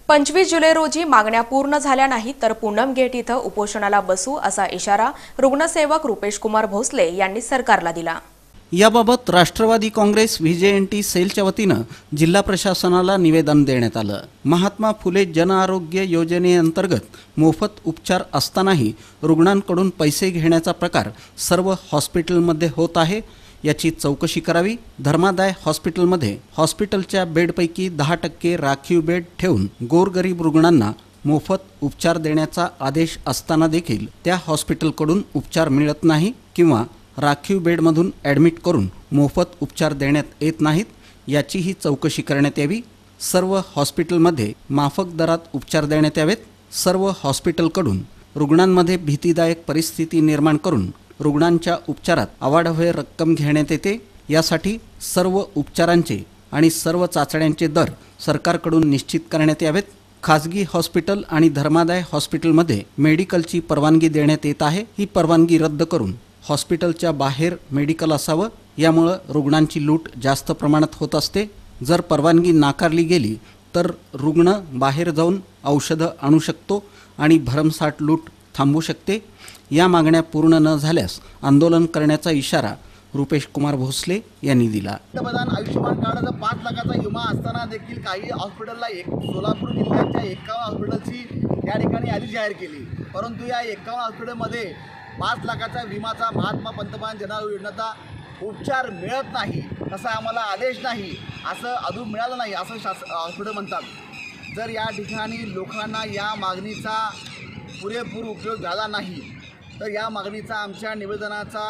25 जुलै रोजी मागण्या पूर्ण झाल्या नाहीत तर पूनम गेट इथं उपोषणाला बसू असा इशारा रुग्णसेवक रुपेश कुमार भोसले यांनी सरकारला दिला। याबाबत राष्ट्रवादी काँग्रेस व्हीजेएनटी सेलच्या वतीनं जिल्हा प्रशासनाला निवेदन देण्यात आलं। महात्मा फुले जन आरोग्य योजनेअंतर्गत मोफत उपचार असतानाही रुग्णांकडून पैसे घेण्याचा प्रकार सर्व हॉस्पिटलमध्ये होत आहे, याची चौकशी करावी। धर्मादाय हॉस्पिटलमध्ये हॉस्पिटलच्या बेडपैकी 10% राखीव बेड ठेवून गोरगरीब रुग्णांना मोफत उपचार देण्याचा आदेश असताना देखील त्या हॉस्पिटलकडून उपचार मिळत नाही किंवा राखीव बेडमधून ॲडमिट करून मोफत उपचार देण्यात येत नाहीत, याचीही चौकशी करण्यात यावी। सर्व हॉस्पिटलमध्ये माफक दरात उपचार देण्यात यावेत। सर्व हॉस्पिटलकडून रुग्णांमध्ये भीतीदायक परिस्थिती निर्माण करून रुग्णांच्या उपचारात अवाढव्य रक्कम घेण्यात येते। यासाठी सर्व उपचारांचे आणि सर्व चाचण्यांचे दर सरकारकडून निश्चित करण्यात यावेत। खाजगी हॉस्पिटल आणि धर्मादाय हॉस्पिटलमध्ये मेडिकलची परवानगी देण्यात येत आहे, ही परवानगी रद्द करून हॉस्पिटलच्या बाहेर मेडिकल असावं। यामुळे रुग्णांची लूट जास्त प्रमाणात होत असते। जर परवानगी नाकारली गेली तर रुग्ण बाहेर जाऊन औषधं आणू शकतो आणि भरमसाठ लूट थांबू शकते। या मागण्या पूर्ण न झाल्यास आंदोलन करण्याचा इशारा रुपेश कुमार भोसले यांनी दिला। पंतप्रधान आयुष्यमान कार्डाचा 5 लाखाचा विमा असताना देखील काही हॉस्पिटलला सोलापूर जिल्ह्याच्या 51 हॉस्पिटलची या ठिकाणी यादी जाहीर केली, परंतु या 51 हॉस्पिटलमध्ये 5 लाखाचा विमाचा महात्मा पंतप्रधान जन आरोग्य योजनेचा उपचार मिळत नाही, तसा आम्हाला आदेश नाही, असं अजून मिळालं नाही असं हॉस्पिटल म्हणतात। जर या ठिकाणी लोकांना या मागणीचा पुरेपूर उपयोग झाला नाही तर या मागणीचा आमच्या निवेदनाचा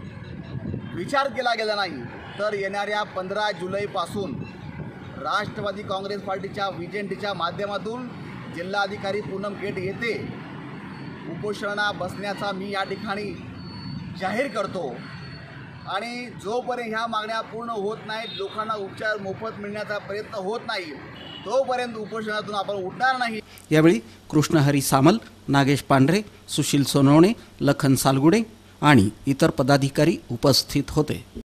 विचार केला गेला नाही तर येणाऱ्या 15 जुलैपासून राष्ट्रवादी काँग्रेस पार्टीच्या व्हीजेएनटीच्या माध्यमातून जिल्हाधिकारी पूनम गेट येथे उपोषणाला बसण्याचा मी या ठिकाणी जाहीर करतो। आणि जोपर्यंत ह्या मागण्या पूर्ण होत नाहीत, लोकांना उपचार मोफत मिळण्याचा प्रयत्न होत नाही, तोपर्यंत उपोषणातून आपण उठणार नाही। यावेळी कृष्णहरी सामल, नागेश पांढरे, सुशील सोनवणे, लखन सालगुडे आणि इतर पदाधिकारी उपस्थित होते।